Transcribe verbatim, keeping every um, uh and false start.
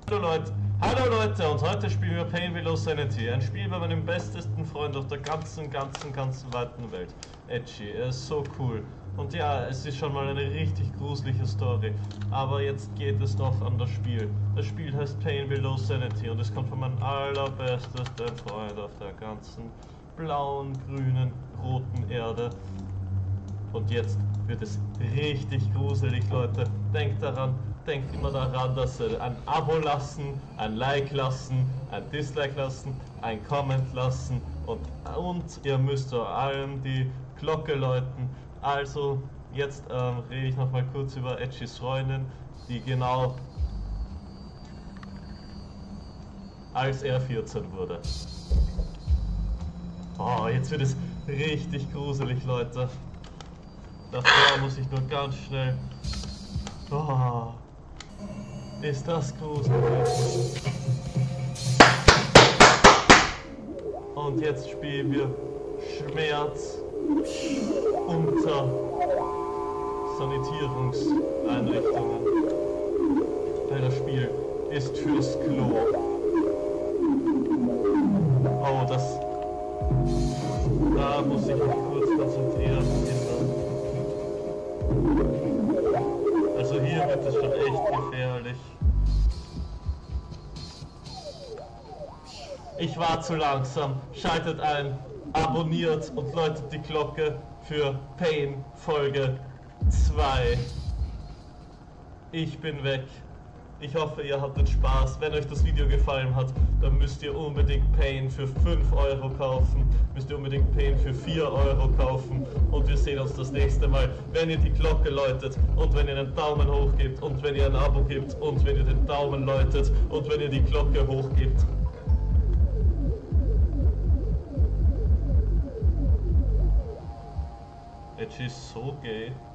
Hallo Leute, hallo Leute und heute spielen wir Pain Below Sanity, ein Spiel bei meinem bestesten Freund auf der ganzen, ganzen, ganzen weiten Welt. Edgy, er ist so cool. Und ja, es ist schon mal eine richtig gruselige Story, aber jetzt geht es noch an das Spiel. Das Spiel heißt Pain Below Sanity und es kommt von meinem allerbestesten Freund auf der ganzen blauen, grünen, roten Erde. Und jetzt wird es richtig gruselig, Leute. Denkt daran, denkt immer daran, dass ihr ein Abo lassen, ein Like lassen, ein Dislike lassen, ein Comment lassen und, und ihr müsst vor allem die Glocke läuten. Also, jetzt ähm, rede ich nochmal kurz über Edgys Freundin, die genau als er vierzehn wurde. Oh, jetzt wird es richtig gruselig, Leute. Davor muss ich nur ganz schnell... Oh, ist das gruselig. Und jetzt spielen wir Schmerz unter Sanitierungseinrichtungen. Weil das Spiel ist fürs Klo. Oh, das... Da muss ich mich kurz konzentrieren, Kinder. Also hier wird es schon echt gefährlich. Ich war zu langsam. Schaltet ein, abonniert und läutet die Glocke für Pain Folge zwei. Ich bin weg. Ich hoffe, ihr hattet Spaß. Wenn euch das Video gefallen hat, dann müsst ihr unbedingt Pain für fünf Euro kaufen. Müsst ihr unbedingt Pain für vier Euro kaufen. Und wir sehen uns das nächste Mal, wenn ihr die Glocke läutet und wenn ihr einen Daumen hoch gebt und wenn ihr ein Abo gebt und wenn ihr den Daumen läutet und wenn ihr die Glocke hochgebt. Edgy ist so gay.